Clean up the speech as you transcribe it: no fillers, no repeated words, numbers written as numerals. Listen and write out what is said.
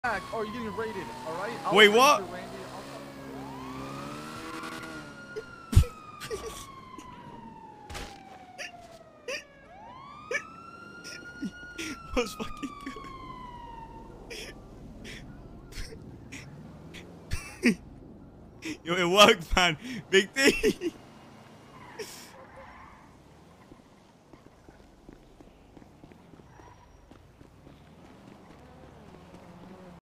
back or you're getting raided, alright? Wait, what? Was fucking good. Yo, it worked, man. Big D.